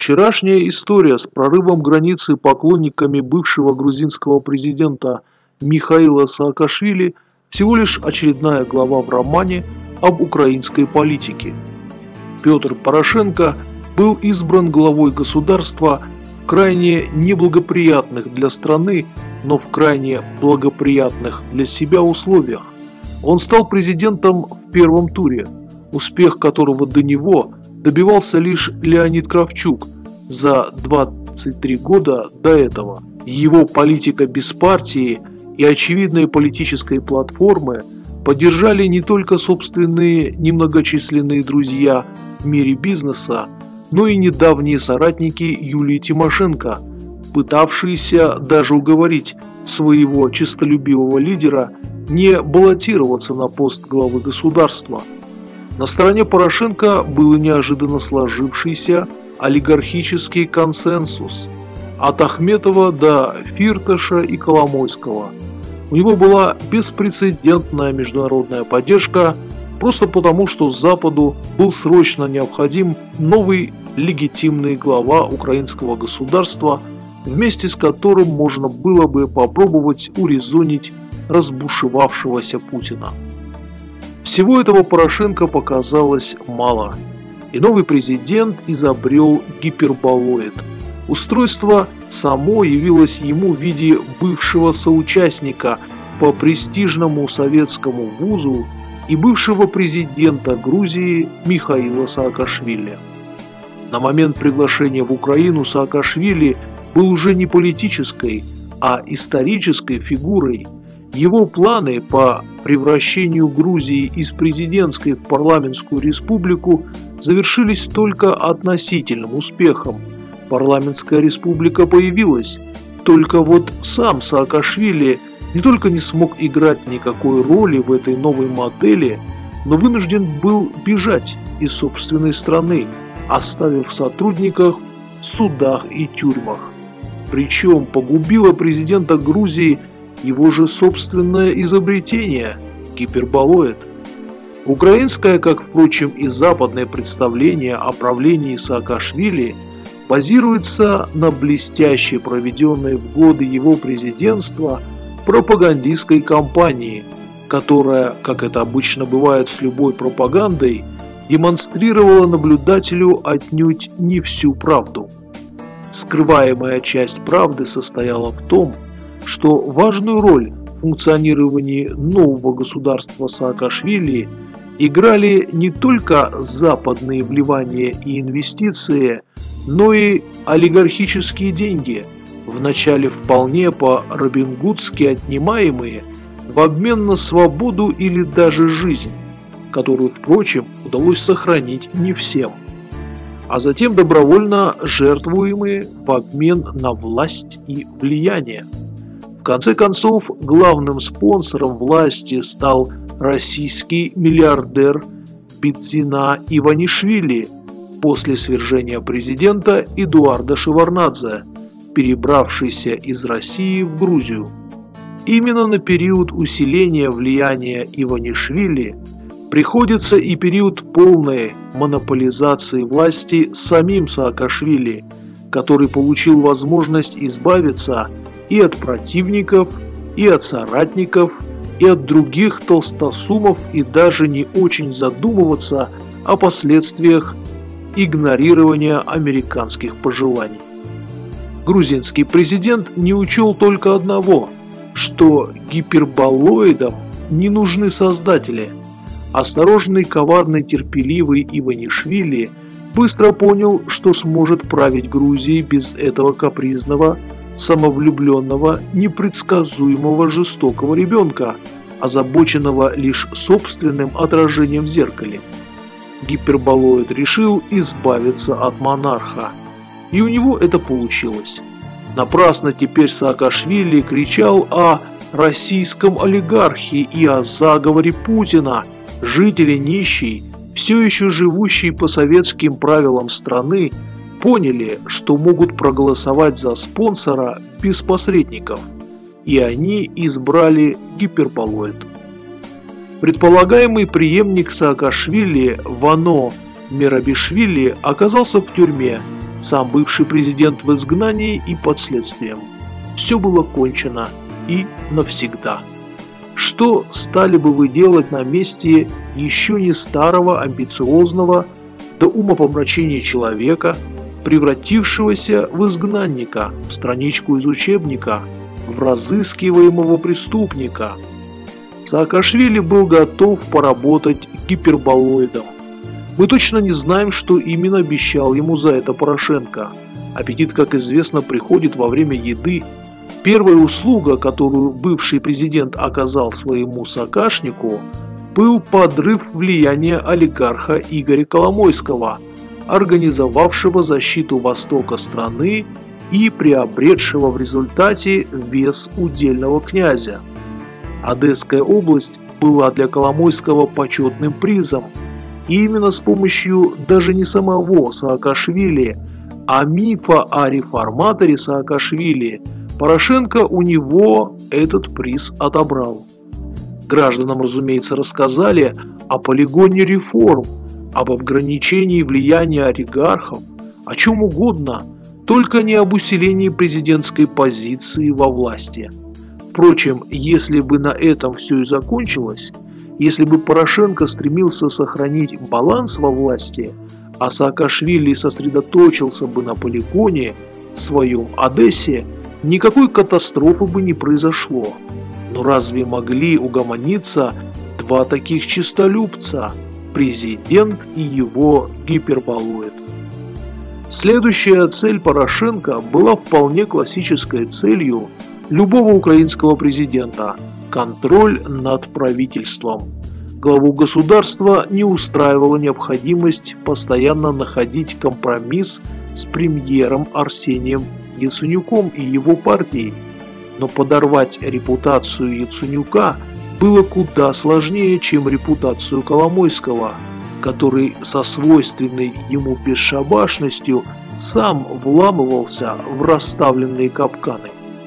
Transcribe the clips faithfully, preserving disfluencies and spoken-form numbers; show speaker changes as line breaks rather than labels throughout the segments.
Вчерашняя история с прорывом границы поклонниками бывшего грузинского президента Михаила Саакашвили всего лишь очередная глава в романе об украинской политике. Петр Порошенко был избран главой государства в крайне неблагоприятных для страны, но в крайне благоприятных для себя условиях. Он стал президентом в первом туре, успех которого до него добивался лишь Леонид Кравчук за двадцать три года до этого. Его политика без партии и очевидной политической платформы поддержали не только собственные немногочисленные друзья в мире бизнеса, но и недавние соратники Юлии Тимошенко, пытавшиеся даже уговорить своего честолюбивого лидера не баллотироваться на пост главы государства. На стороне Порошенко был неожиданно сложившийся олигархический консенсус. От Ахметова до Фирташа и Коломойского. У него была беспрецедентная международная поддержка, просто потому, что Западу был срочно необходим новый легитимный глава украинского государства, вместе с которым можно было бы попробовать урезонить разбушевавшегося Путина. Всего этого Порошенко показалось мало, и новый президент изобрел гиперболоид. Устройство само явилось ему в виде бывшего соучастника по престижному советскому вузу и бывшего президента Грузии Михаила Саакашвили. На момент приглашения в Украину Саакашвили был уже не политической, а исторической фигурой. Его планы по превращению Грузии из президентской в парламентскую республику завершились только относительным успехом. Парламентская республика появилась, только вот сам Саакашвили не только не смог играть никакой роли в этой новой модели, но вынужден был бежать из собственной страны, оставив сотрудников в судах и тюрьмах. Причем погубило президента Грузии его же собственное изобретение – гиперболоид. Украинское, как, впрочем, и западное представление о правлении Саакашвили базируется на блестяще проведенной в годы его президентства пропагандистской кампании, которая, как это обычно бывает с любой пропагандой, демонстрировала наблюдателю отнюдь не всю правду. Скрываемая часть правды состояла в том, что важную роль в функционировании нового государства Саакашвили играли не только западные вливания и инвестиции, но и олигархические деньги, вначале вполне по-робингудски отнимаемые в обмен на свободу или даже жизнь, которую, впрочем, удалось сохранить не всем, а затем добровольно жертвуемые в обмен на власть и влияние. В конце концов, главным спонсором власти стал российский миллиардер Бидзина Иванишвили после свержения президента Эдуарда Шеварднадзе, перебравшийся из России в Грузию. Именно на период усиления влияния Иванишвили приходится и период полной монополизации власти самим Саакашвили, который получил возможность избавиться и от противников, и от соратников, и от других толстосумов, и даже не очень задумываться о последствиях игнорирования американских пожеланий. Грузинский президент не учел только одного, что гиперболоидам не нужны создатели. Осторожный, коварный, терпеливый Иванишвили быстро понял, что сможет править Грузией без этого капризного, самовлюбленного, непредсказуемого, жестокого ребенка, озабоченного лишь собственным отражением в зеркале. Гиперболоид решил избавиться от монарха, и у него это получилось. Напрасно теперь Саакашвили кричал о российском олигархе и о заговоре Путина. Жители нищей, все еще живущие по советским правилам страны, поняли, что могут проголосовать за спонсора без посредников, и они избрали гиперболоид. Предполагаемый преемник Саакашвили Вано Мерабишвили оказался в тюрьме Сам бывший президент в изгнании и под следствием. Все было кончено и навсегда. Что стали бы вы делать на месте еще не старого, амбициозного, до умопомрачения человека, превратившегося в изгнанника, в страничку из учебника, в разыскиваемого преступника? Саакашвили был готов поработать гиперболоидом. Мы точно не знаем, что именно обещал ему за это Порошенко. Аппетит, как известно, приходит во время еды. Первая услуга, которую бывший президент оказал своему соокашнику, был подрыв влияния олигарха Игоря Коломойского, организовавшего защиту востока страны и приобретшего в результате вес удельного князя. Одесская область была для Коломойского почетным призом, и именно с помощью даже не самого Саакашвили, а мифа о реформаторе Саакашвили Порошенко у него этот приз отобрал. Гражданам, разумеется, рассказали о полигоне реформ, об ограничении влияния олигархов, о чем угодно, только не об усилении президентской позиции во власти. Впрочем, если бы на этом все и закончилось, если бы Порошенко стремился сохранить баланс во власти, а Саакашвили сосредоточился бы на полигоне, в своем Одессе, никакой катастрофы бы не произошло. Но разве могли угомониться два таких чистолюбца – президент и его гиперболоид? Следующая цель Порошенко была вполне классической целью любого украинского президента – контроль над правительством. Главу государства не устраивала необходимость постоянно находить компромисс с премьером Арсением Яценюком и его партией. Но подорвать репутацию Яценюка было куда сложнее, чем репутацию Коломойского, который со свойственной ему бесшабашностью сам вламывался в расставленные капканы.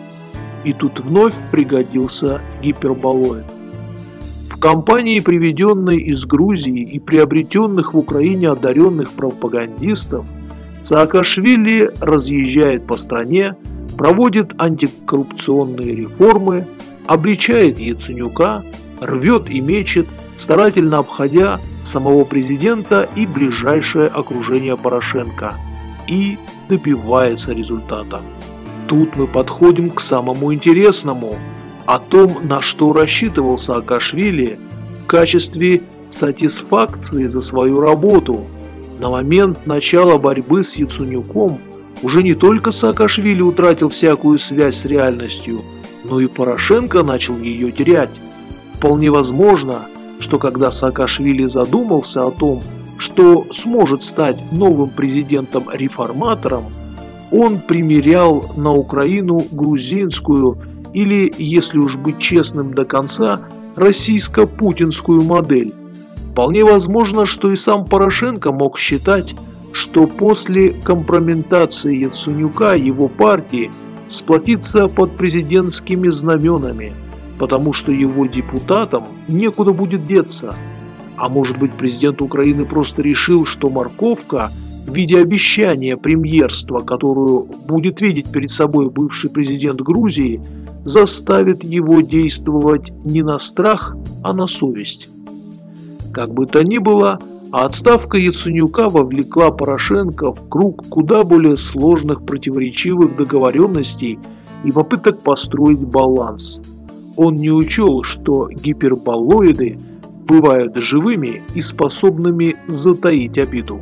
И тут вновь пригодился гиперболоид. В компании приведенной из Грузии и приобретенных в Украине одаренных пропагандистов Саакашвили разъезжает по стране, проводит антикоррупционные реформы, обличает Яценюка, рвет и мечет, старательно обходя самого президента и ближайшее окружение Порошенко, и добивается результата. Тут мы подходим к самому интересному, о том, на что рассчитывал Саакашвили в качестве сатисфакции за свою работу. На момент начала борьбы с Яценюком уже не только Саакашвили утратил всякую связь с реальностью, но и Порошенко начал ее терять. Вполне возможно, что когда Саакашвили задумался о том, что сможет стать новым президентом-реформатором, он примерял на Украину грузинскую или, если уж быть честным до конца, российско-путинскую модель. Вполне возможно, что и сам Порошенко мог считать, что после компрометации Яценюка его партии сплотится под президентскими знаменами, потому что его депутатам некуда будет деться. А может быть, президент Украины просто решил, что морковка в виде обещания премьерства, которую будет видеть перед собой бывший президент Грузии, заставит его действовать не на страх, а на совесть. Как бы то ни было, отставка Яценюка вовлекла Порошенко в круг куда более сложных противоречивых договоренностей и попыток построить баланс. Он не учел, что гиперболоиды бывают живыми и способными затаить обиду.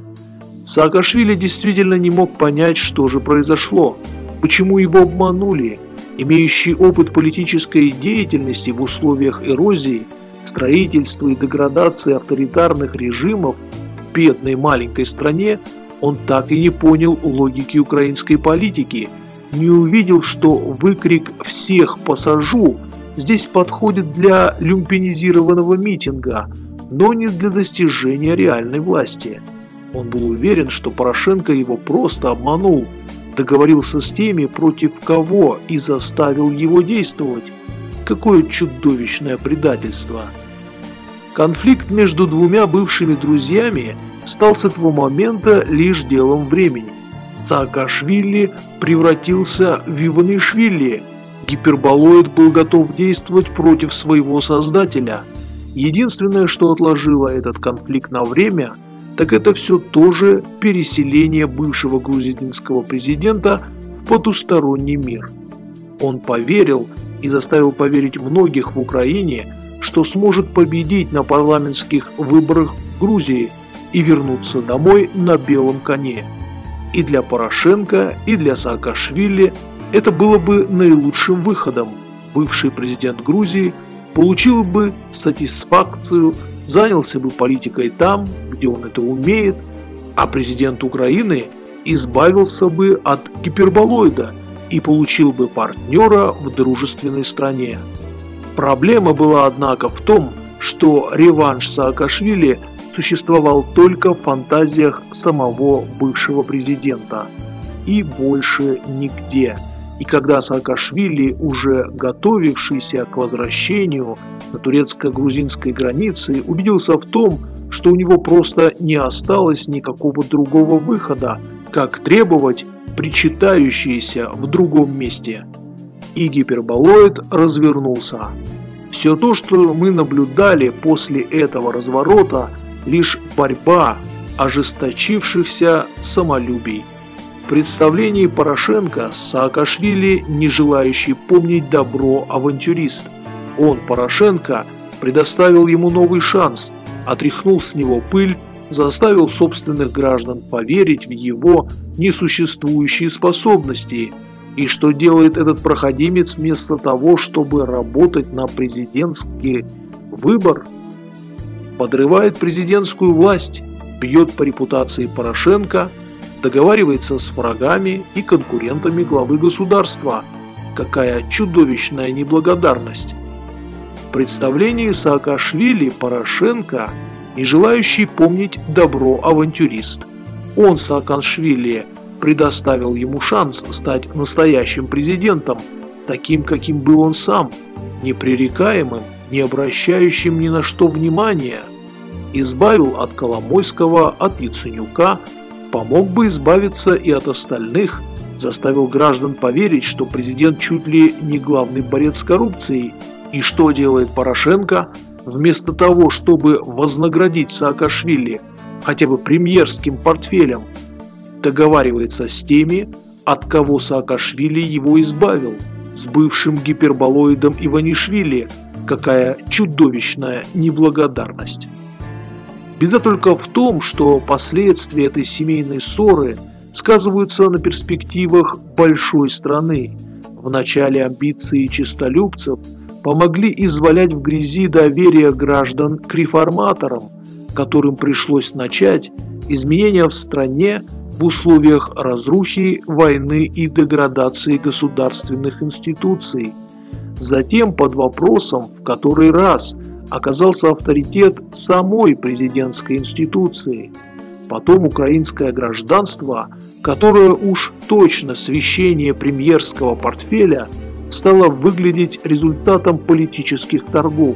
Саакашвили действительно не мог понять, что же произошло, почему его обманули. Имеющий опыт политической деятельности в условиях эрозии, строительства и деградации авторитарных режимов в бедной маленькой стране, он так и не понял логики украинской политики, не увидел, что выкрик «всех посажу» здесь подходит для люмпинизированного митинга, но не для достижения реальной власти. Он был уверен, что Порошенко его просто обманул, договорился с теми, против кого и заставил его действовать. Какое чудовищное предательство! Конфликт между двумя бывшими друзьями стал с этого момента лишь делом времени. Саакашвили превратился в Иванишвили. Гиперболоид был готов действовать против своего создателя. Единственное, что отложило этот конфликт на время, так это все то же переселение бывшего грузинского президента в потусторонний мир. Он поверил и заставил поверить многих в Украине, что сможет победить на парламентских выборах в Грузии и вернуться домой на белом коне. И для Порошенко, и для Саакашвили это было бы наилучшим выходом. Бывший президент Грузии получил бы сатисфакцию, занялся бы политикой там, где он это умеет, а президент Украины избавился бы от гиперболоида и получил бы партнера в дружественной стране. Проблема была, однако, в том, что реванш Саакашвили существовал только в фантазиях самого бывшего президента и больше нигде. И когда Саакашвили, уже готовившийся к возвращению на турецко-грузинской границе, убедился в том, что у него просто не осталось никакого другого выхода, как требовать причитающееся в другом месте. И гиперболоид развернулся. Все то, что мы наблюдали после этого разворота, лишь борьба ожесточившихся самолюбий. В представлении Порошенко Саакашвили, не желающий помнить добро, авантюрист. Он, Порошенко, предоставил ему новый шанс, отряхнул с него пыль, заставил собственных граждан поверить в его несуществующие способности. И что делает этот проходимец вместо того, чтобы работать на президентский выбор? Подрывает президентскую власть, бьет по репутации Порошенко, договаривается с врагами и конкурентами главы государства. Какая чудовищная неблагодарность! В представлении Саакашвили Порошенко, не желающий помнить добро, авантюрист. Он, Саакашвили, предоставил ему шанс стать настоящим президентом, таким, каким был он сам, непререкаемым, не обращающим ни на что внимания. Избавил от Коломойского, от Яценюка, помог бы избавиться и от остальных, заставил граждан поверить, что президент чуть ли не главный борец с коррупцией. И что делает Порошенко? Вместо того, чтобы вознаградить Саакашвили хотя бы премьерским портфелем, договаривается с теми, от кого Саакашвили его избавил, с бывшим гиперболоидом Иванишвили. Какая чудовищная неблагодарность! Беда только в том, что последствия этой семейной ссоры сказываются на перспективах большой страны. В начале амбиции честолюбцев помогли извалять в грязи доверие граждан к реформаторам, которым пришлось начать изменения в стране в условиях разрухи, войны и деградации государственных институций. Затем под вопросом в который раз оказался авторитет самой президентской институции. Потом украинское гражданство, которое уж точно священие премьерского портфеля, стало выглядеть результатом политических торгов.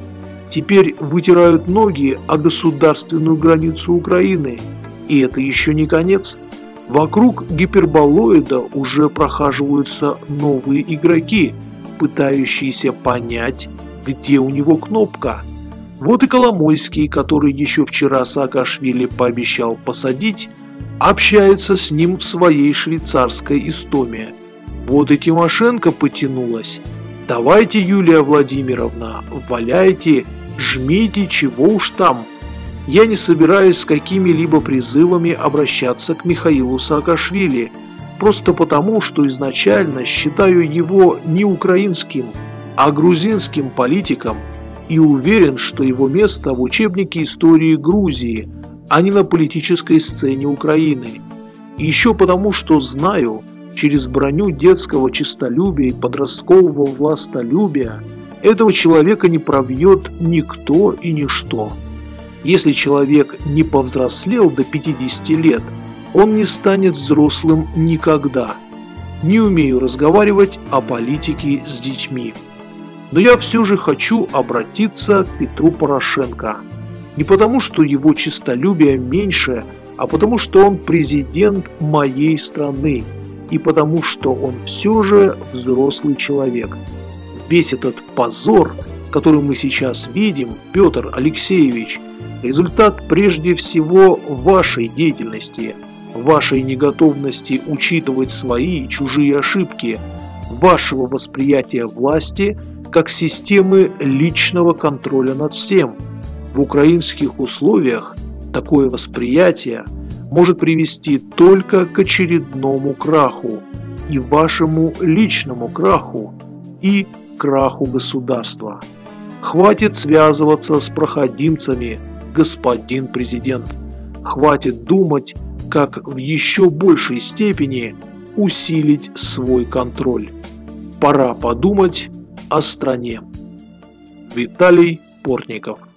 Теперь вытирают ноги о государственную границу Украины. И это еще не конец. Вокруг гиперболоида уже прохаживаются новые игроки, пытающиеся понять, где у него кнопка. Вот и Коломойский, который еще вчера Саакашвили пообещал посадить, общается с ним в своей швейцарской истоме. Вот и Тимошенко потянулась. Давайте, Юлия Владимировна, валяйте, жмите, чего уж там. Я не собираюсь с какими-либо призывами обращаться к Михаилу Саакашвили, просто потому, что изначально считаю его не украинским, а грузинским политиком и уверен, что его место в учебнике истории Грузии, а не на политической сцене Украины. И еще потому, что знаю, через броню детского честолюбия и подросткового властолюбия этого человека не пробьет никто и ничто. Если человек не повзрослел до пятидесяти лет, он не станет взрослым никогда. Не умею разговаривать о политике с детьми. Но я все же хочу обратиться к Петру Порошенко. Не потому, что его честолюбие меньше, а потому что он президент моей страны и потому что он все же взрослый человек. Весь этот позор, который мы сейчас видим, Петр Алексеевич, результат прежде всего вашей деятельности, вашей неготовности учитывать свои и чужие ошибки, вашего восприятия власти как системы личного контроля над всем. В украинских условиях такое восприятие может привести только к очередному краху, и вашему личному краху, и краху государства. Хватит связываться с проходимцами, господин президент. Хватит думать, как в еще большей степени усилить свой контроль. Пора подумать о стране. Виталий Портников.